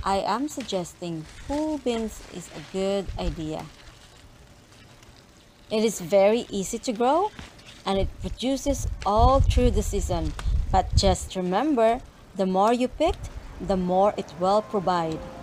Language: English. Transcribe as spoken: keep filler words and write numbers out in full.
I am suggesting full beans is a good idea. It is very easy to grow and it produces all through the season. But just remember, the more you picked, the more it will provide.